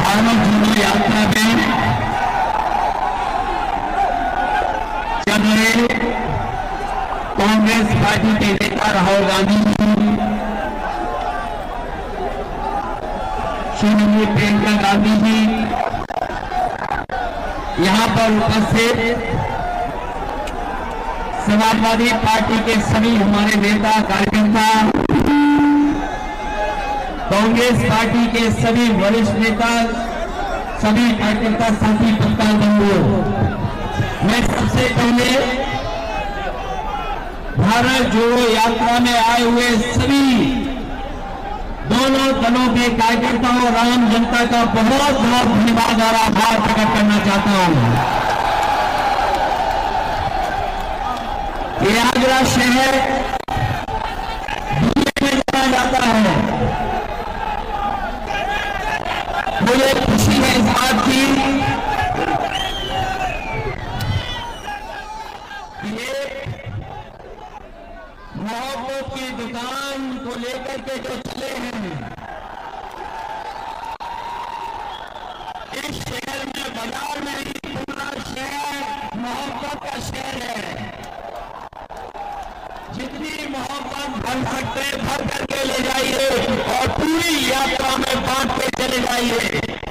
भारत जोड़ो यात्रा में चल रहे कांग्रेस पार्टी के नेता राहुल गांधी जी, श्रीमती प्रियंका गांधी जी, यहां पर उपस्थित समाजवादी पार्टी के सभी हमारे नेता कार्यकर्ता, कांग्रेस पार्टी के सभी वरिष्ठ नेता, सभी कार्यकर्ता साथी पत्रकार बंधुओं, मैं सबसे पहले भारत जोड़ो यात्रा में आए हुए सभी दोनों दलों के कार्यकर्ताओं और आम जनता का बहुत बहुत धन्यवाद और आभार प्रकट करना चाहता हूं। प्रयागराज शहर दुनिया में जाना जाता है। मुझे खुशी है इस बात की मोहब्बत की दुकान को लेकर के जो चले हैं, इस शहर में, बाजार में ही पूरा शहर मोहब्बत का शहर है। जितनी मोहब्बत भर सकते भर करके ले जाइए और पूरी यात्रा में बांट के चले जाइए।